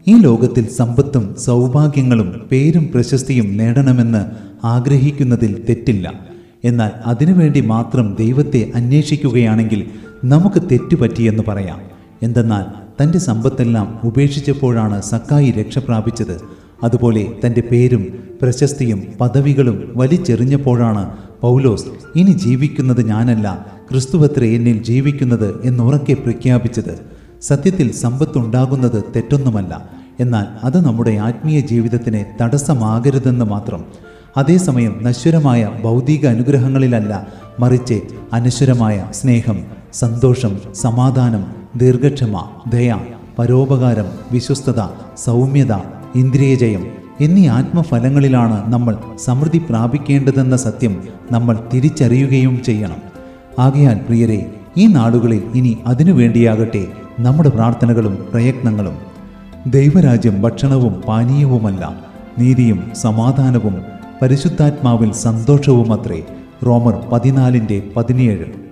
ഈ ലോകത്തിൽ സമ്പത്തും സൗഭാഗ്യങ്ങളും പേരും പ്രശസ്തിയും നേടണമെന്ന് ആഗ്രഹിക്കുന്നതിൽ തെറ്റില്ല. എന്നാൽ അതിനുവേണ്ടി മാത്രം ദൈവത്തെ അന്വേഷിക്കുകയാണെങ്കിൽ നമുക്ക് തെറ്റുപറ്റിയെന്ന് പറയാം. എന്തെന്നാൽ തൻ്റെ സമ്പത്തെല്ലാം ഉപേക്ഷിച്ചപ്പോഴാണ് സക്കായി രക്ഷ പ്രാപിച്ചത്. അതുപോലെ തൻ്റെ പേരും പ്രശസ്തിയും പദവികളും വലിച്ചെറിഞ്ഞപ്പോഴാണ് പൗലോസ് ഇനി ജീവിക്കുന്നത് ഞാനല്ല, ക്രിസ്തുവത്രേ എന്നിൽ ജീവിക്കുന്നത് എന്നുറക്കെ പ്രഖ്യാപിച്ചത്. സത്യത്തിൽ സമ്പത്തുണ്ടാകുന്നത് തെറ്റൊന്നുമല്ല. എന്നാൽ അത് നമ്മുടെ ആത്മീയ ജീവിതത്തിന് തടസ്സമാകരുതെന്ന് മാത്രം. അതേസമയം നശ്വരമായ ഭൗതിക അനുഗ്രഹങ്ങളിലല്ല, മറിച്ച് അനശ്വരമായ സ്നേഹം, സന്തോഷം, സമാധാനം, ദീർഘക്ഷമ, ദയ, പരോപകാരം, വിശ്വസ്തത, സൗമ്യത, ഇന്ദ്രിയജയം എന്നീ ആത്മഫലങ്ങളിലാണ് നമ്മൾ സമൃദ്ധി പ്രാപിക്കേണ്ടതെന്ന സത്യം നമ്മൾ തിരിച്ചറിയുകയും ചെയ്യണം. ആകയാൽ പ്രിയരെ, ഈ നാളുകളിൽ ഇനി അതിനുവേണ്ടിയാകട്ടെ നമ്മുടെ പ്രാർത്ഥനകളും പ്രയത്നങ്ങളും. ദൈവരാജ്യം ഭക്ഷണവും പാനീയവുമല്ല, നീതിയും സമാധാനവും പരിശുദ്ധാത്മാവിൽ സന്തോഷവുമത്രേ. റോമർ 14:17.